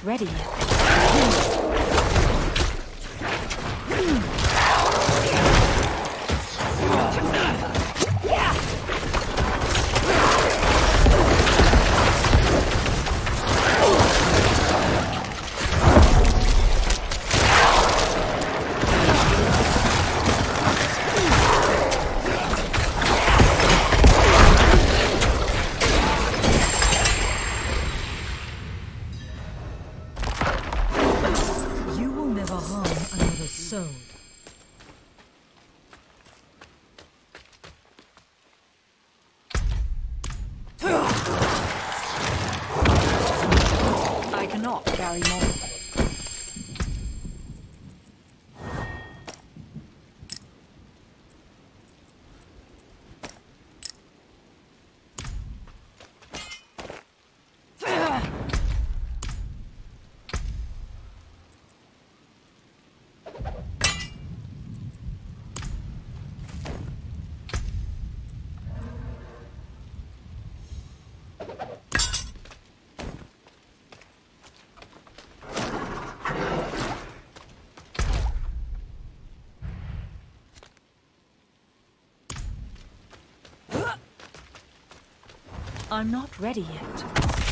ready yet. You will never harm another soul. I cannot carry more. I'm not ready yet.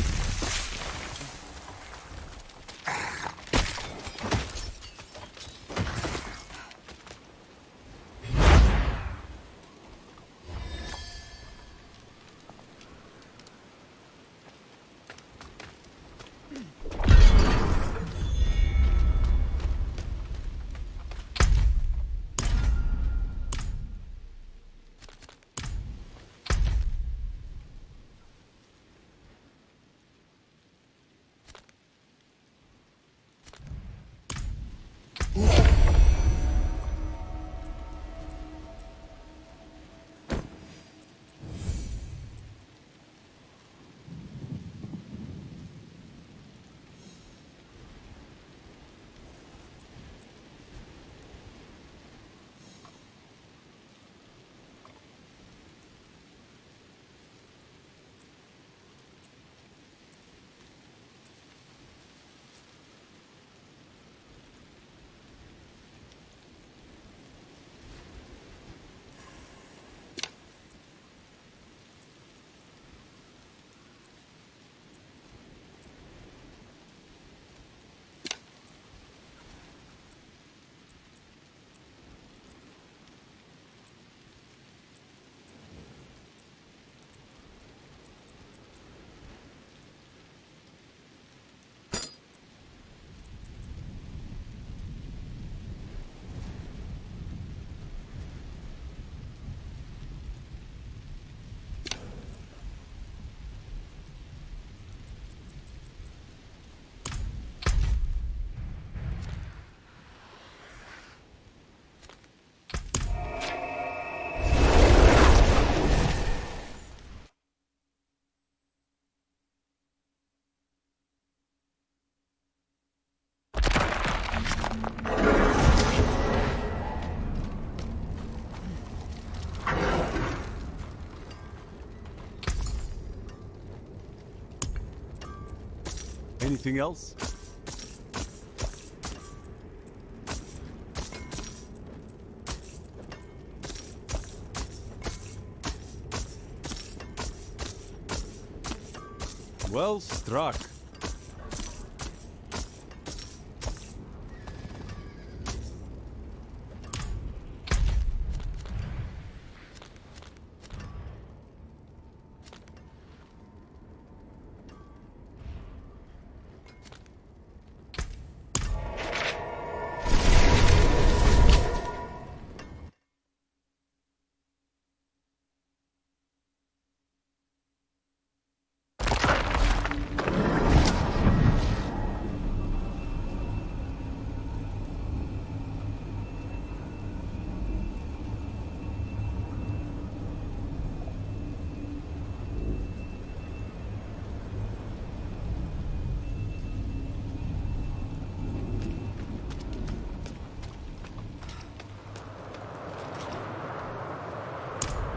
Anything else? Well struck.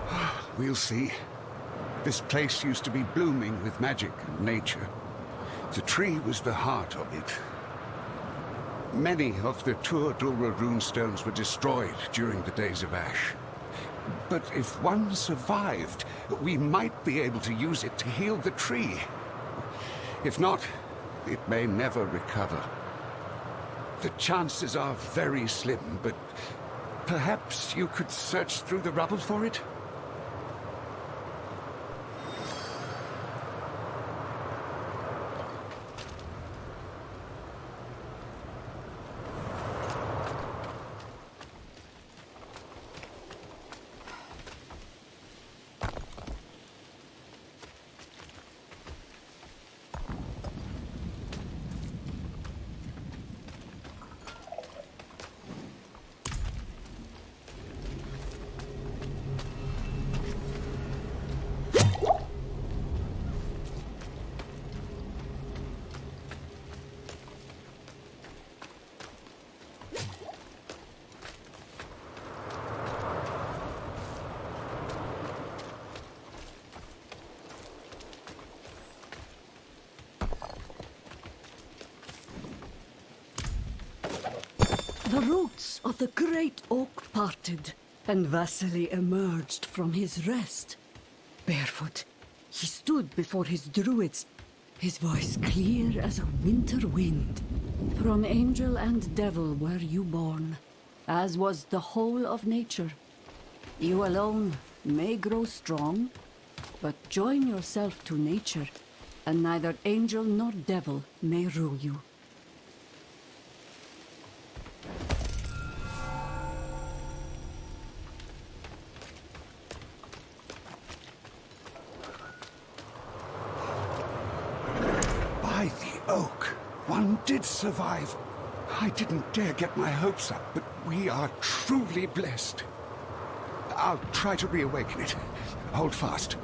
We'll see. This place used to be blooming with magic and nature. The tree was the heart of it. Many of the Tur Dulra runestones were destroyed during the Days of Ash. But if one survived, we might be able to use it to heal the tree. If not, it may never recover. The chances are very slim, but perhaps you could search through the rubble for it? The roots of the great oak parted, and Vasily emerged from his rest. Barefoot, he stood before his druids, his voice clear as a winter wind. From angel and devil were you born, as was the whole of nature. You alone may grow strong, but join yourself to nature, and neither angel nor devil may rule you. By the oak, one did survive. I didn't dare get my hopes up, but we are truly blessed. I'll try to reawaken it. Hold fast.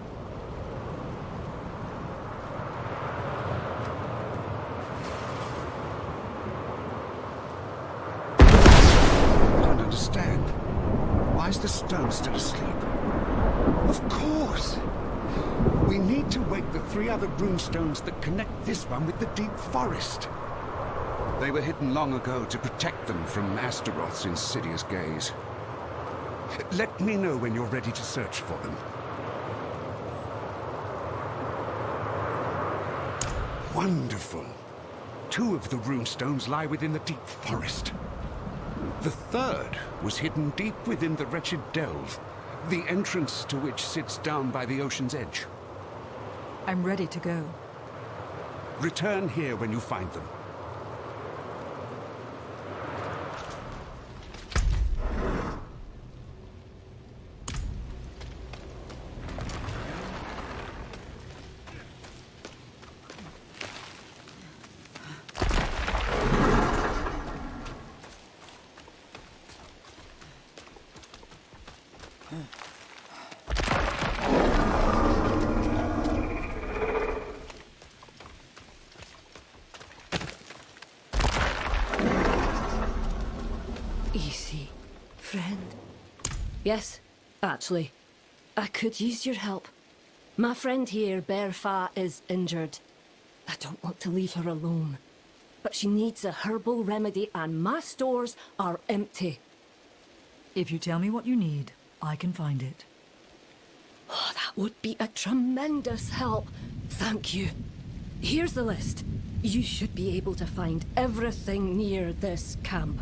I don't understand. Why is the stone still asleep? Of course! We need to wake the 3 other runestones that connect this one with the deep forest. They were hidden long ago to protect them from Astaroth's insidious gaze. Let me know when you're ready to search for them. Wonderful. 2 of the runestones lie within the deep forest. The 3rd was hidden deep within the wretched delve, the entrance to which sits down by the ocean's edge. I'm ready to go. Return here when you find them. Easy, friend. Yes, actually. I could use your help. My friend here, Berfa, is injured. I don't want to leave her alone. But she needs a herbal remedy and my stores are empty. If you tell me what you need, I can find it. Oh, that would be a tremendous help. Thank you. Here's the list. You should be able to find everything near this camp.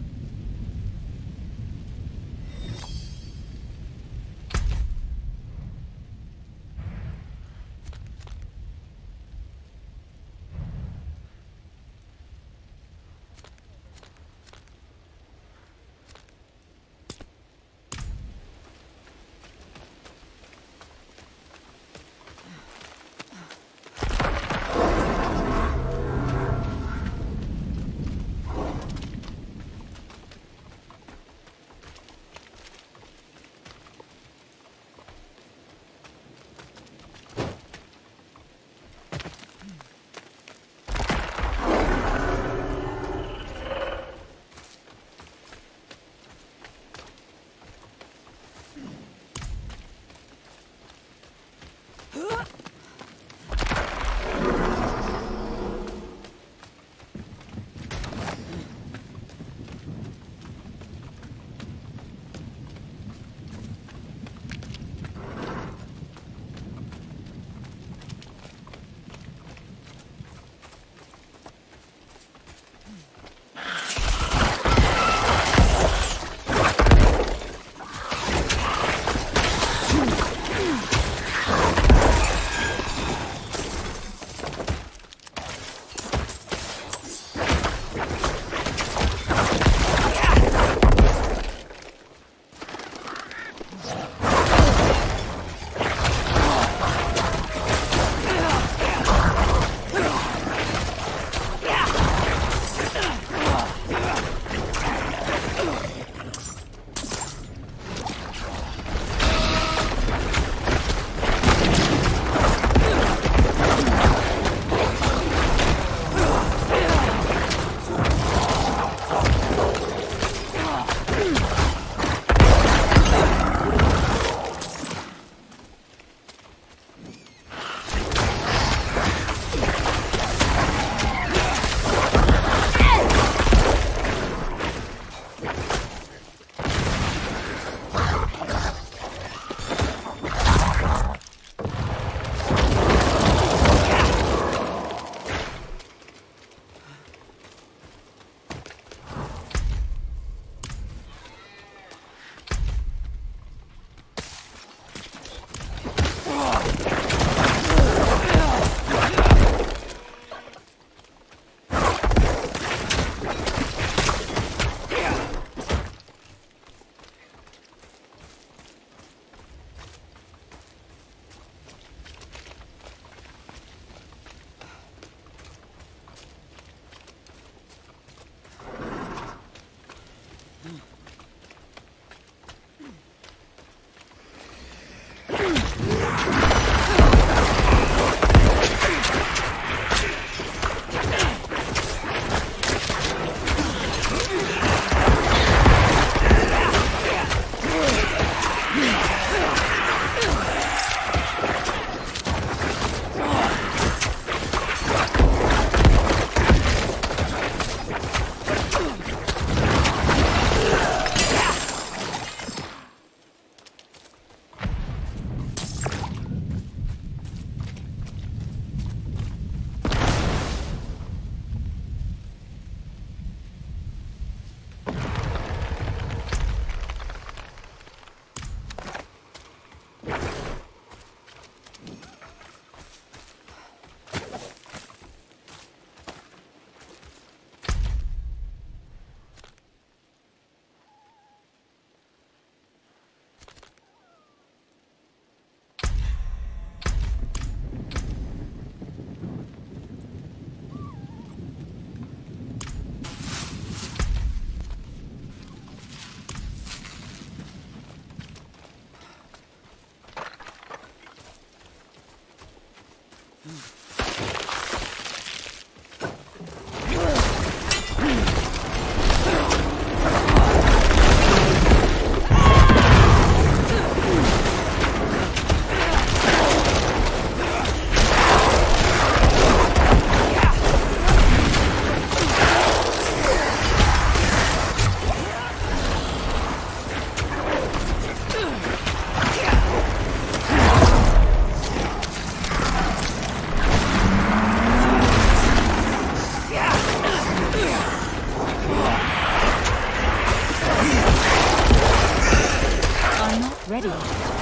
Ready.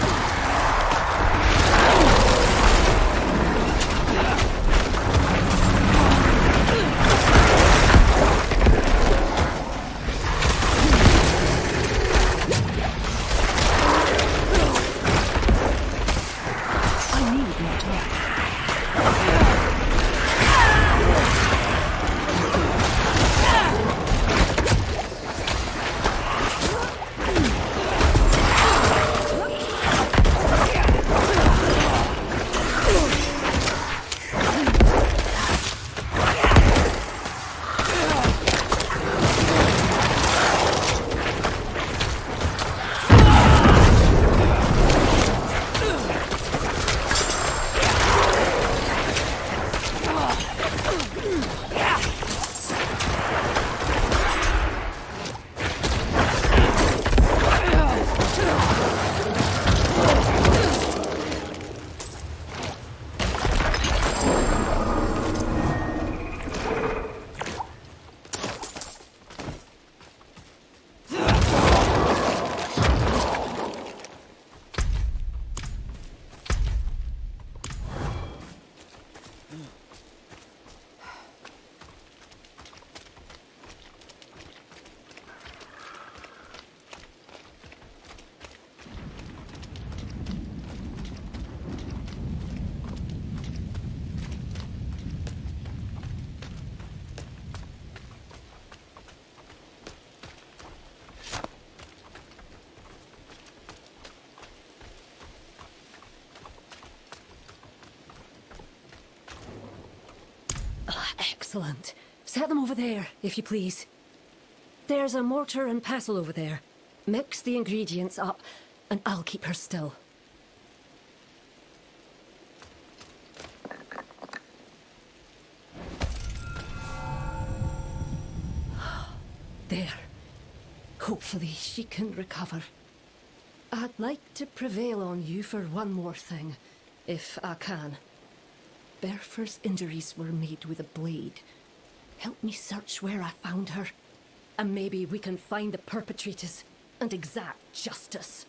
I need more time. Excellent. Set them over there, if you please. There's a mortar and pestle over there. Mix the ingredients up, and I'll keep her still. There. Hopefully she can recover. I'd like to prevail on you for one more thing, if I can. Bertha's injuries were made with a blade. Help me search where I found her, and maybe we can find the perpetrators and exact justice.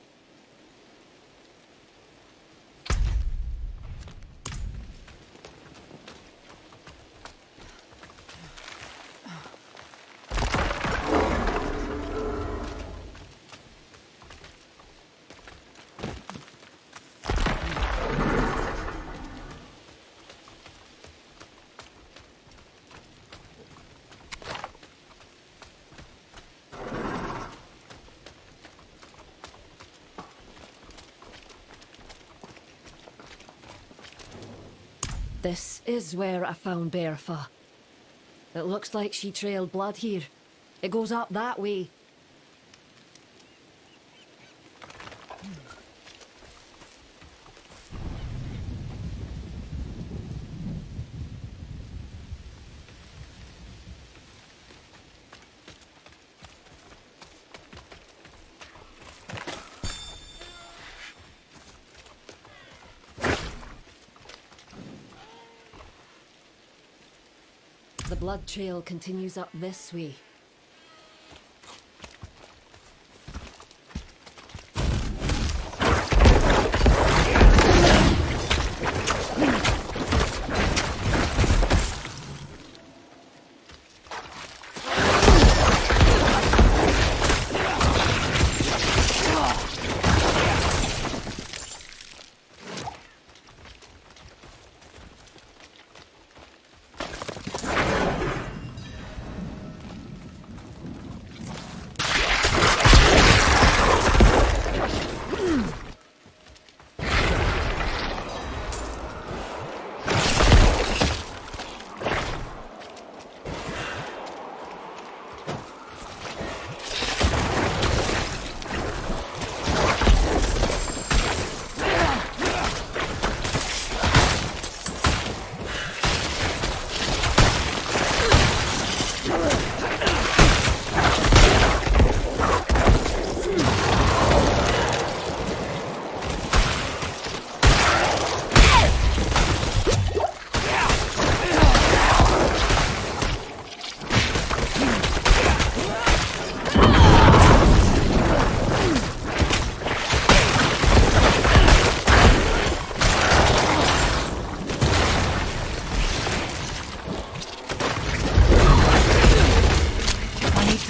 This is where I found Bertha. It looks like she trailed blood here. It goes up that way. The blood trail continues up this way.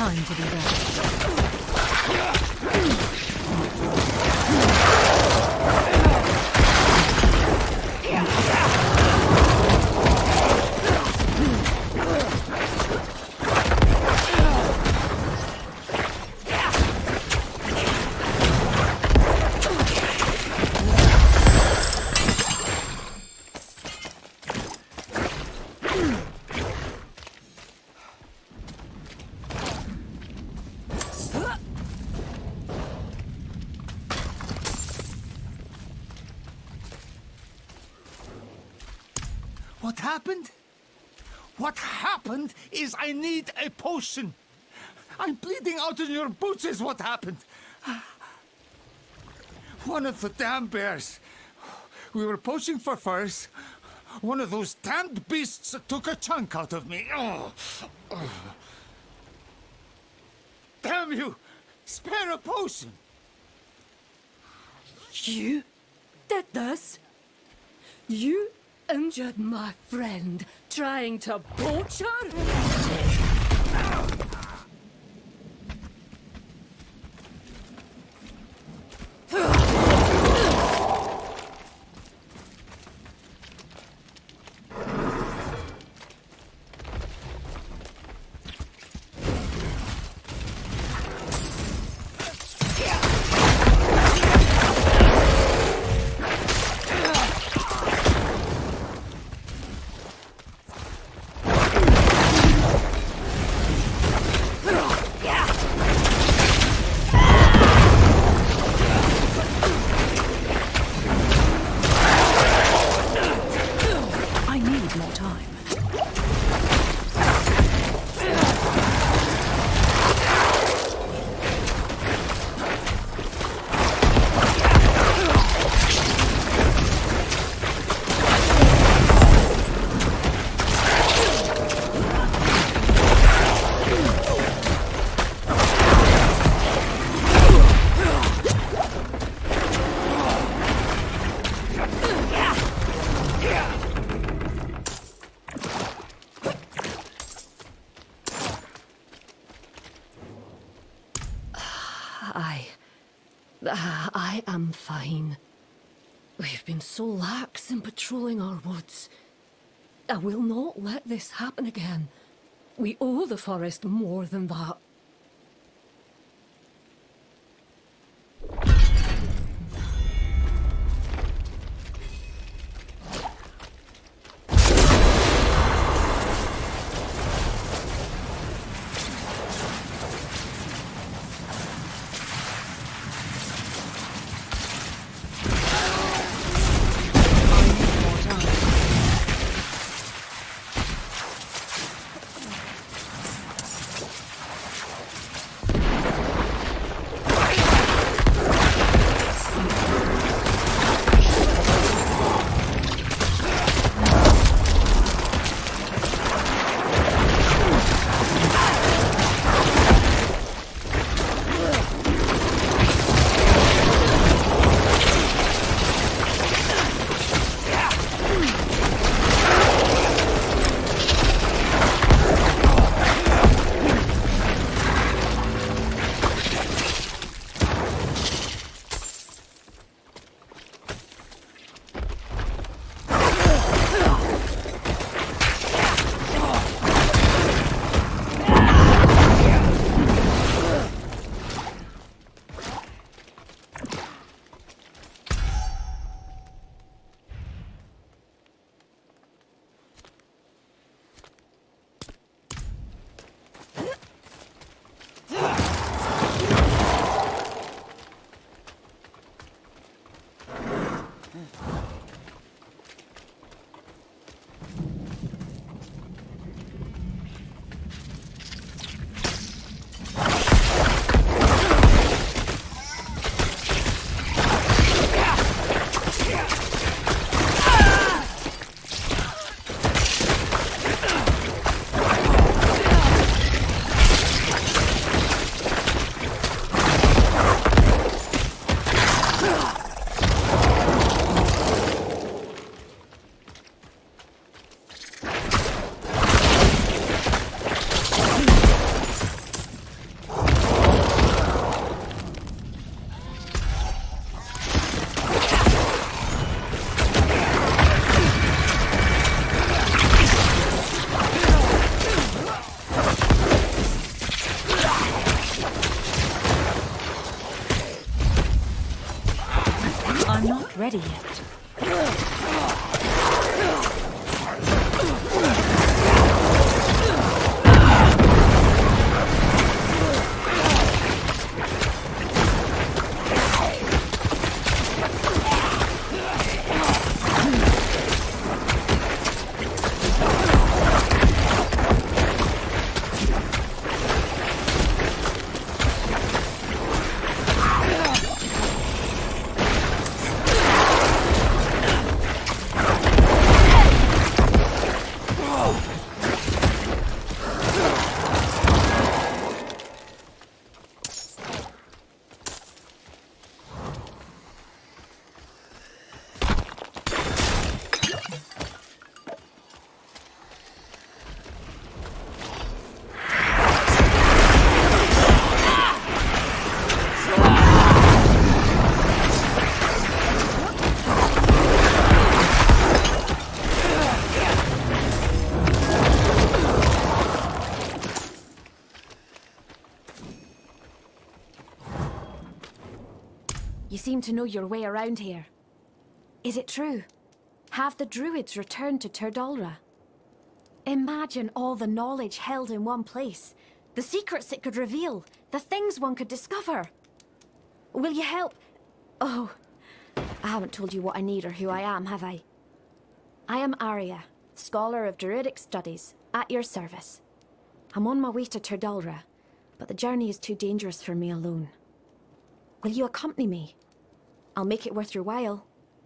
time to do that. What happened? What happened is I need a potion. I'm bleeding out in your boots is what happened. One of the damn bears. We were poaching for furs. One of those damned beasts took a chunk out of me. Oh. Damn you! Spare a potion! You did this? You injured my friend trying to poach her? I need more time. I am fine. We've been so lax in patrolling our woods. I will not let this happen again. We owe the forest more than that. seem to know your way around here. Is it true? Have the Druids returned to Turdalra? Imagine all the knowledge held in one place. The secrets it could reveal. The things one could discover. Will you help? Oh, I haven't told you what I need or who I am, have I? I am Arya, scholar of Druidic studies, at your service. I'm on my way to Turdalra, but the journey is too dangerous for me alone. Will you accompany me? I'll make it worth your while.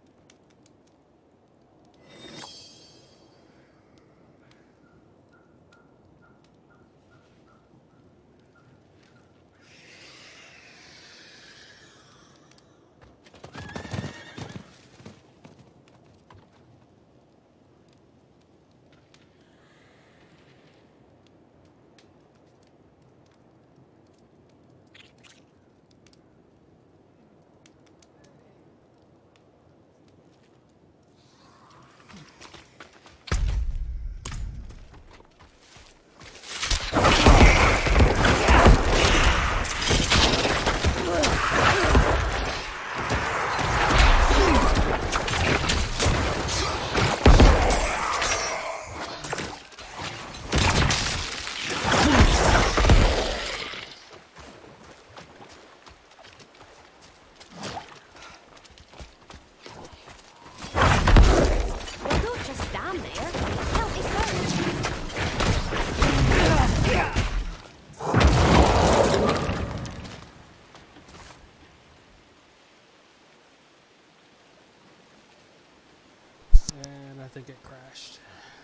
I think it crashed.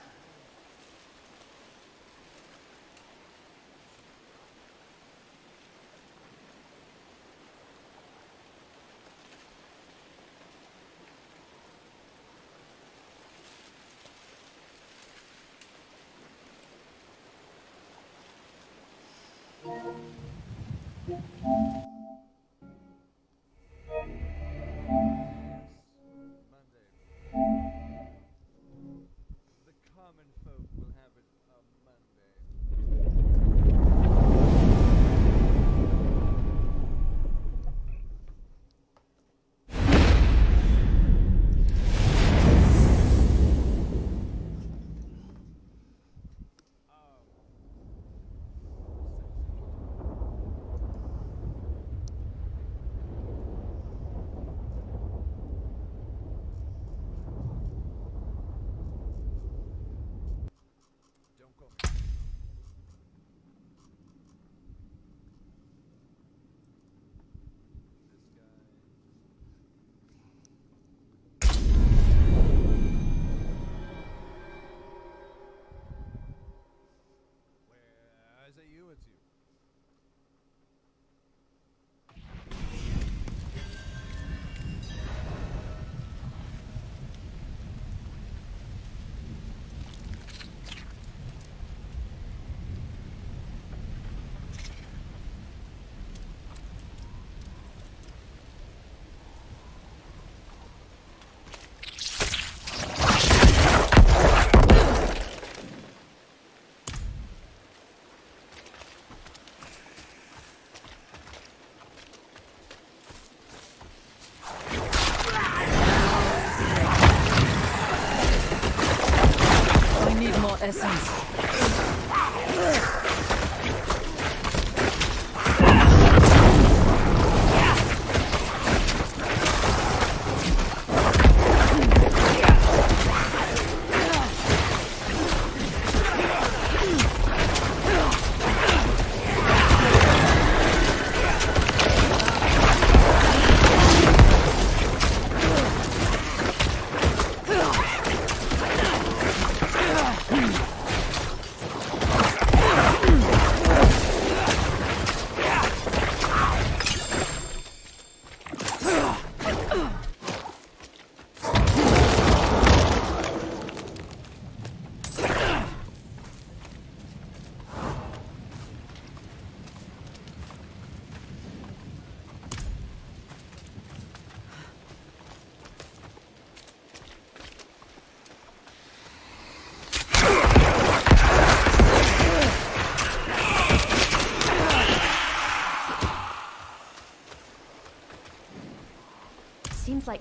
Essence.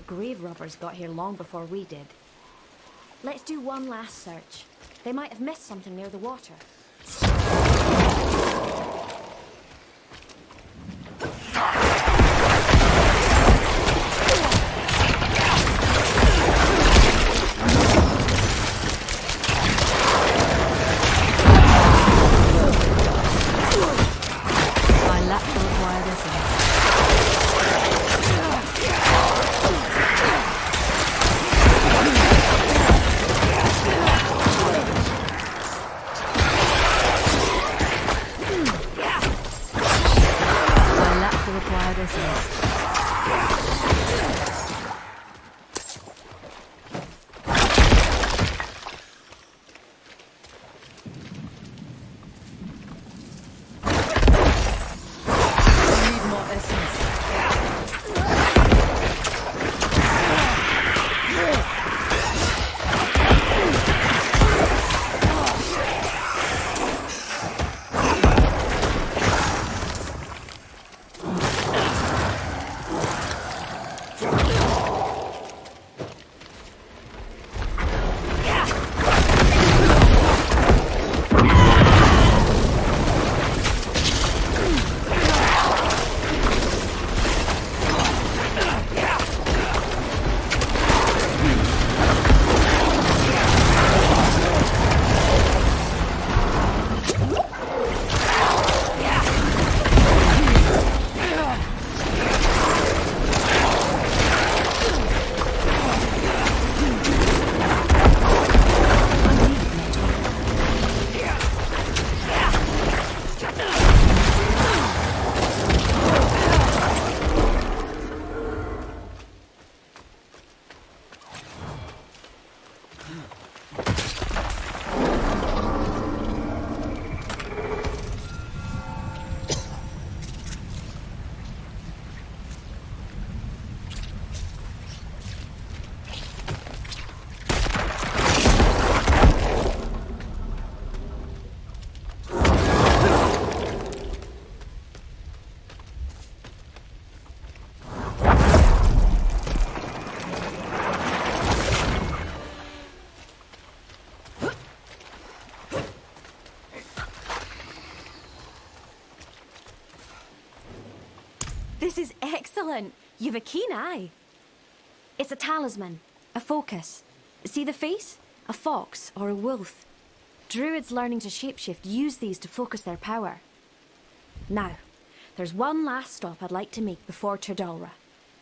grave robbers got here long before we did. Let's do one last search. They might have missed something near the water. I lack the required essence. I lack the required essence. I need more essence. This is excellent. You've a keen eye. It's a talisman, a focus. See the face? A fox or a wolf. Druids learning to shapeshift use these to focus their power. Now, there's one last stop I'd like to make before Turdalra.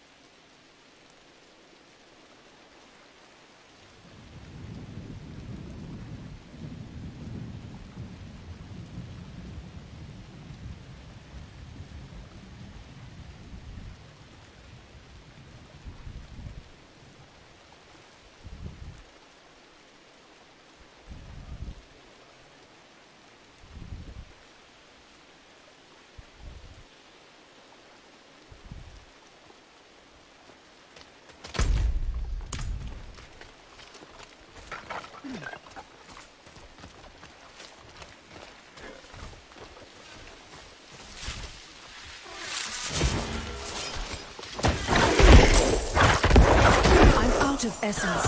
Out of essence.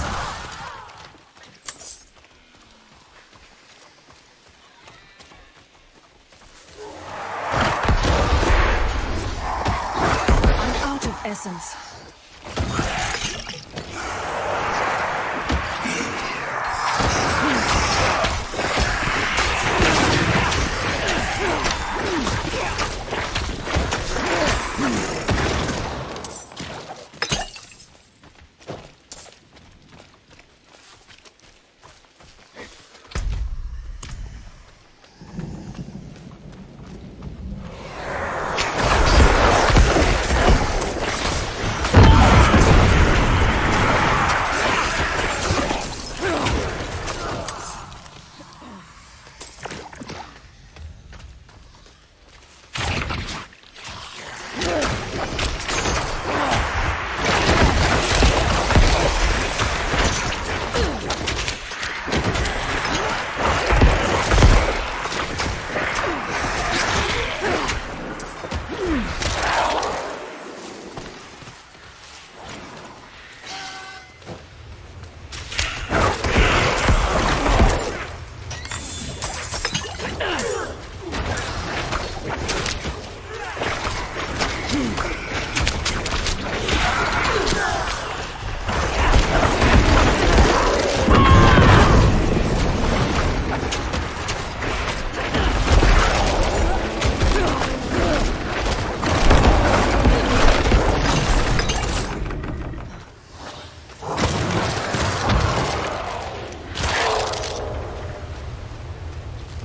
I'm out of essence.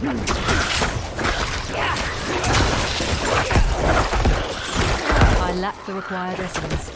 I lack the required essence.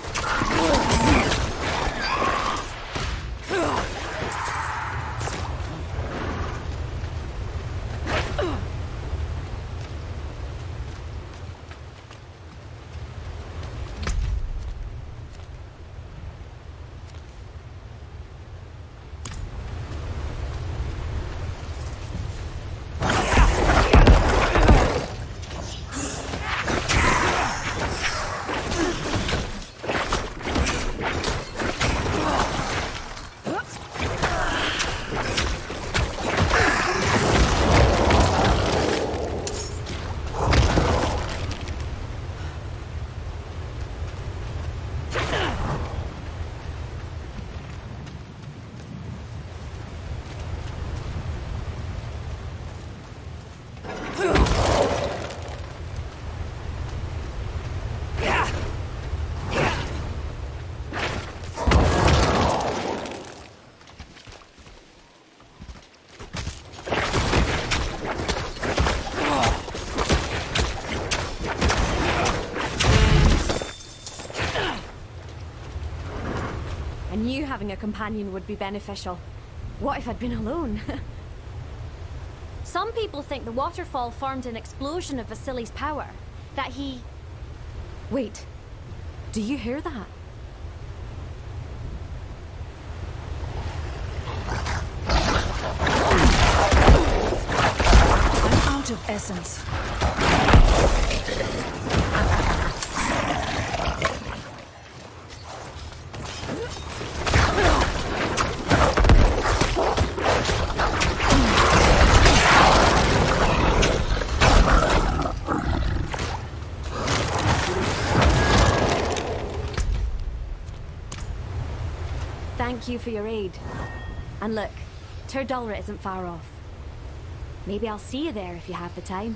Having a companion would be beneficial. What if I'd been alone? Some people think the waterfall formed an explosion of Vasili's power. That he... Wait. Do you hear that? I'm out of essence. Thank you for your aid. And look, Tyr Dalra isn't far off. Maybe I'll see you there if you have the time.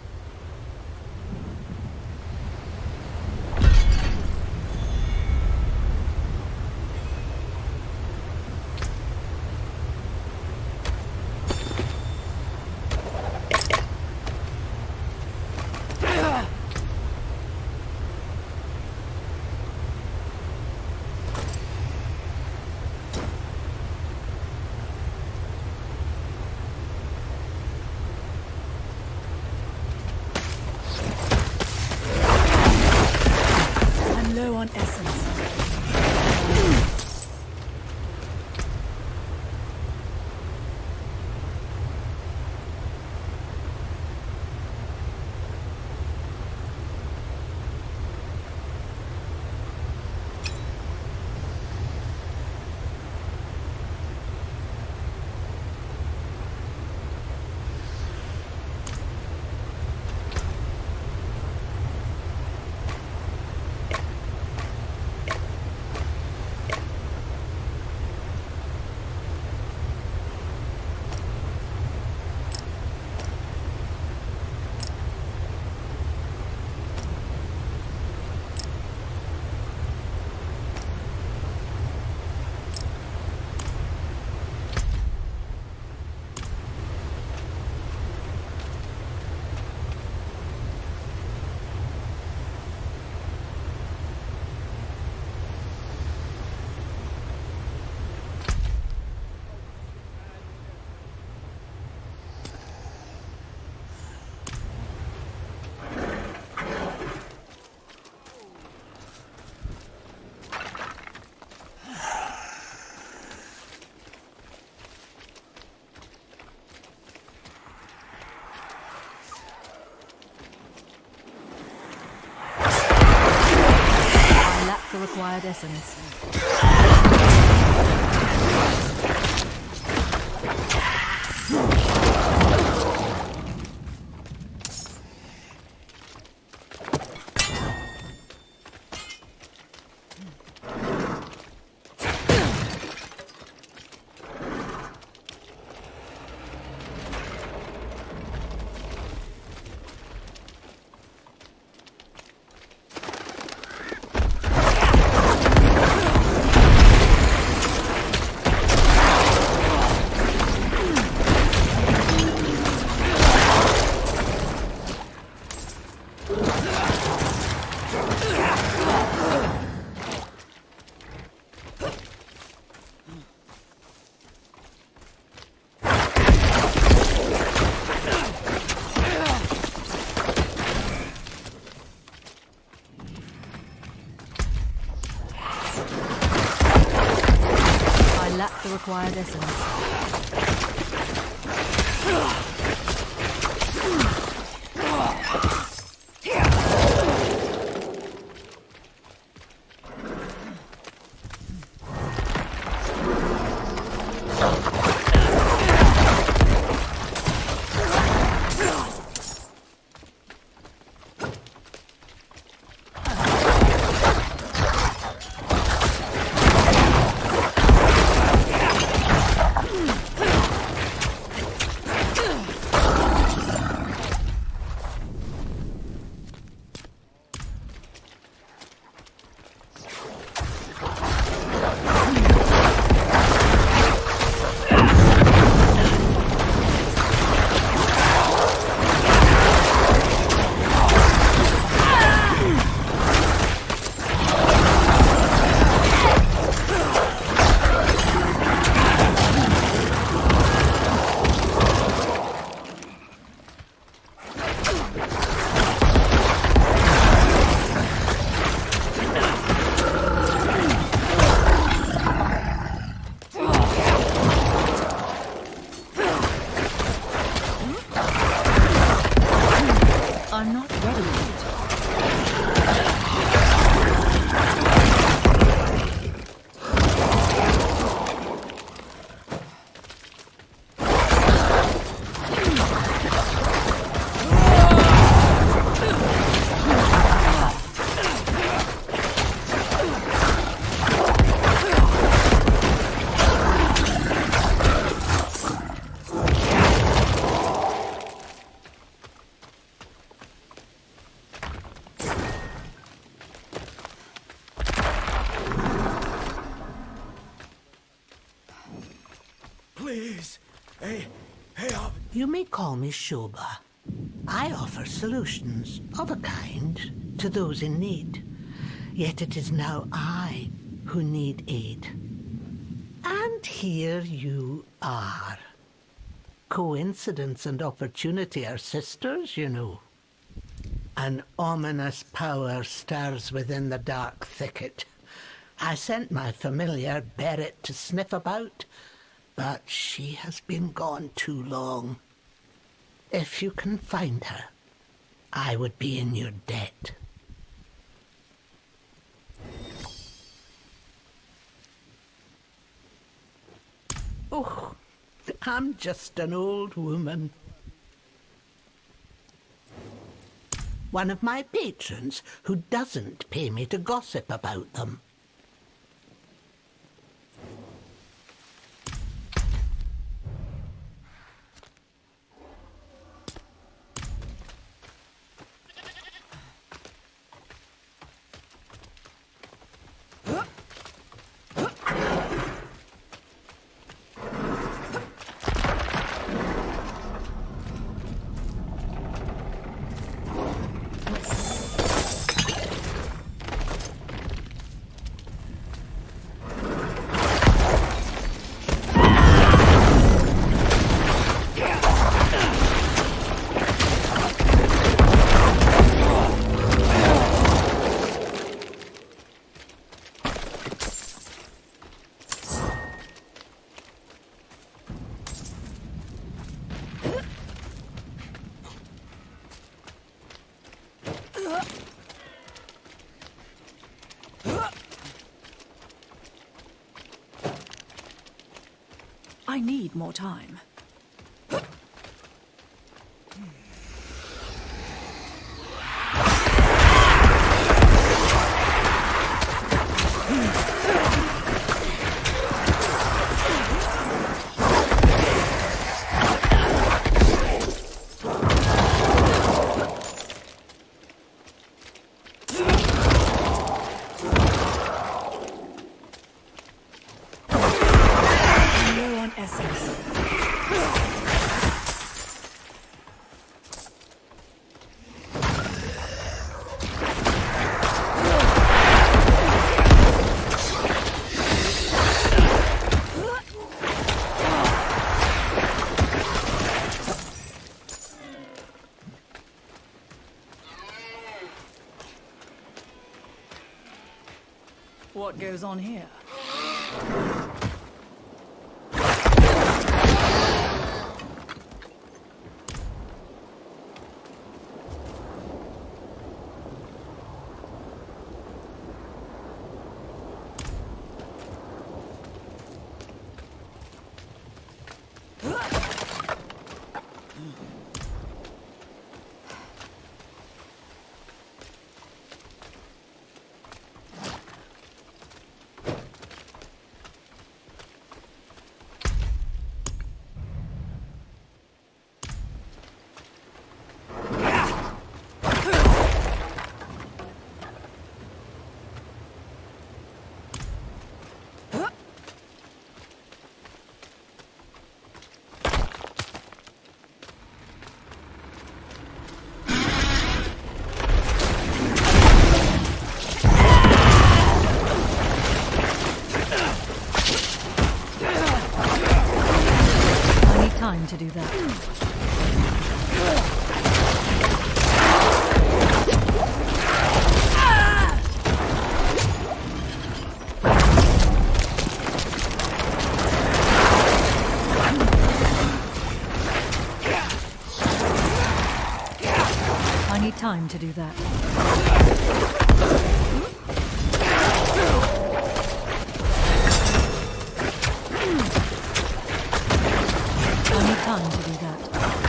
Low on essence. The required essence. required essence. I'm not ready yet. Please. Hey, up. You may call me Shoba. I offer solutions of a kind to those in need. Yet it is now I who need aid. And here you are. Coincidence and opportunity are sisters, you know. An ominous power stirs within the dark thicket. I sent my familiar Beret to sniff about, but she has been gone too long. If you can find her, I would be in your debt. Oh, I'm just an old woman. One of my patrons who doesn't pay me to gossip about them. I need more time. Low on essence. What goes on here? time to do that. I need time to do that. I need time to do that.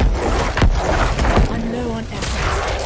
I'm low on essence.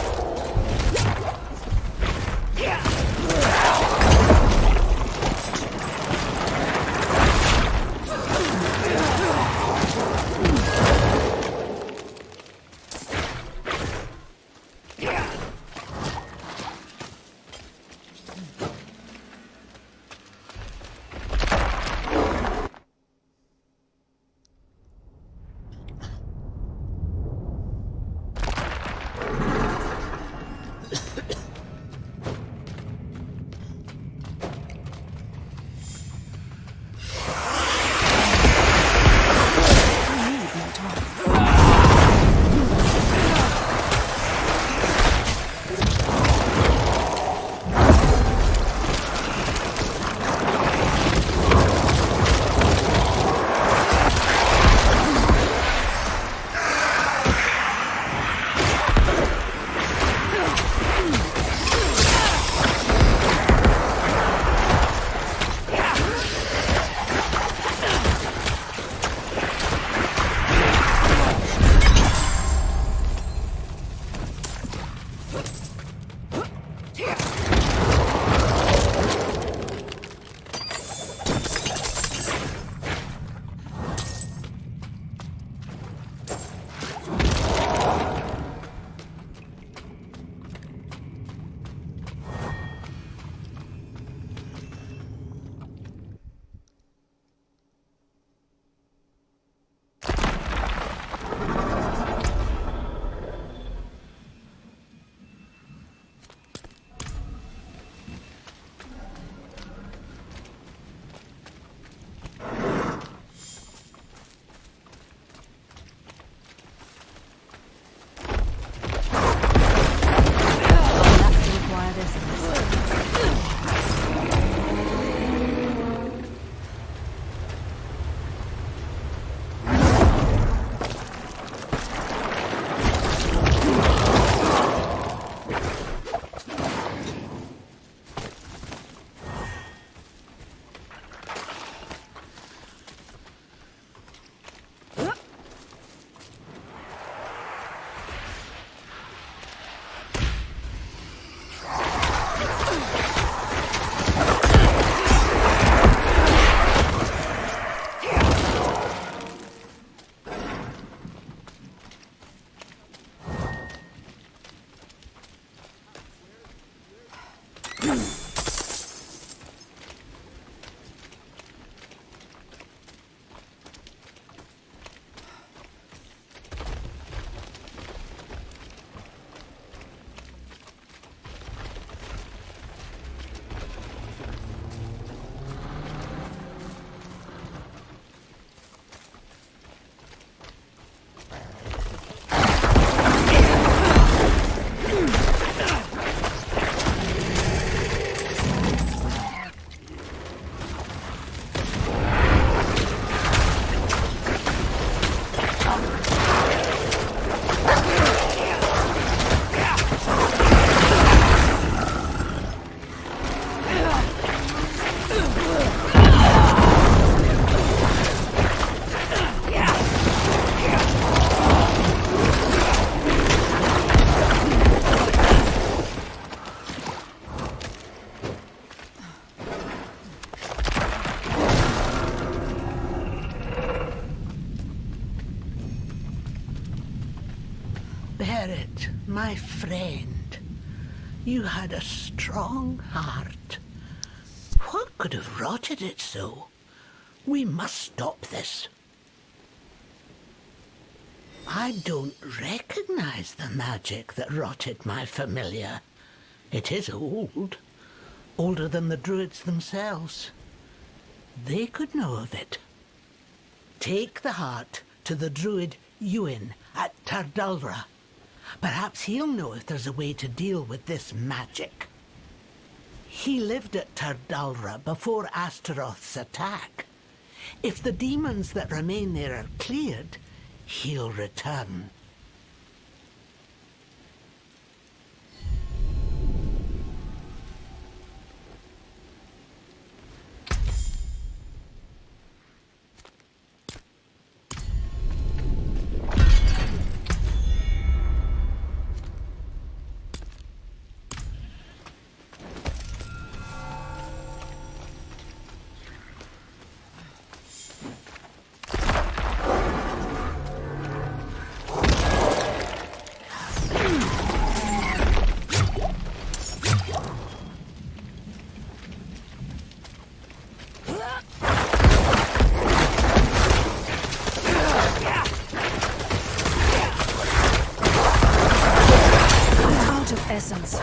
Barrett, my friend, you had a strong heart. What could have rotted it so? We must stop this. I don't recognize the magic that rotted my familiar. It is old, older than the druids themselves. They could know of it. Take the heart to the druid Ewan at Tardalra. Perhaps he'll know if there's a way to deal with this magic. He lived at Tardalra before Astaroth's attack. If the demons that remain there are cleared, he'll return. Essence.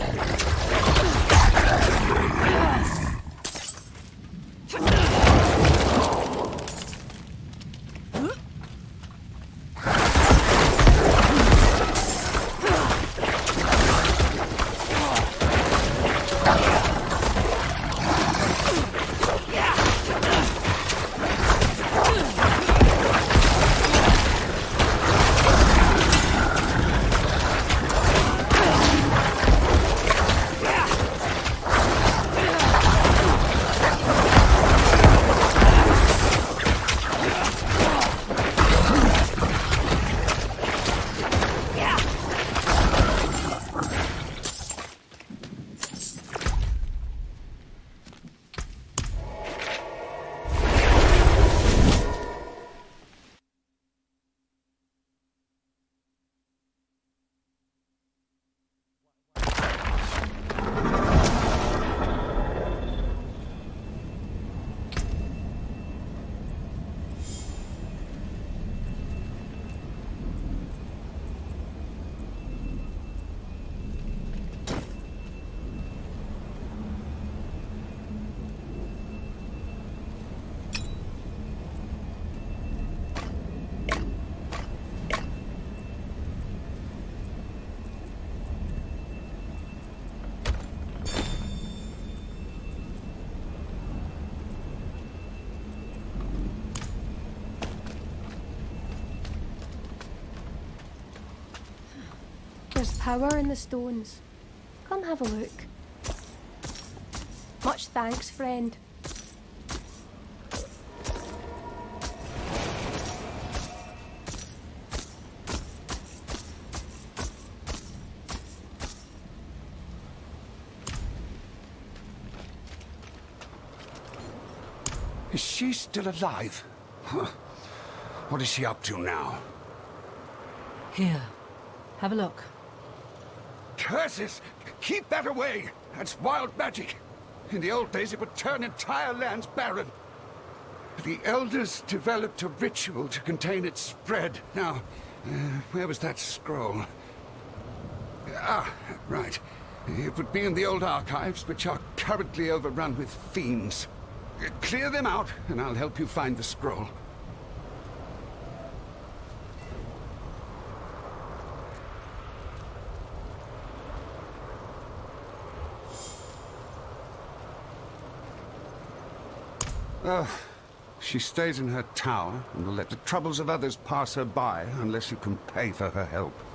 There's power in the stones. Come have a look. Much thanks, friend. Is she still alive? Huh. What is she up to now? Here, have a look. Curses! Keep that away! That's wild magic. In the old days, it would turn entire lands barren. The elders developed a ritual to contain its spread. Now, where was that scroll? Ah, right. It would be in the old archives, which are currently overrun with fiends. Clear them out, and I'll help you find the scroll. She stays in her tower and will let the troubles of others pass her by unless you can pay for her help.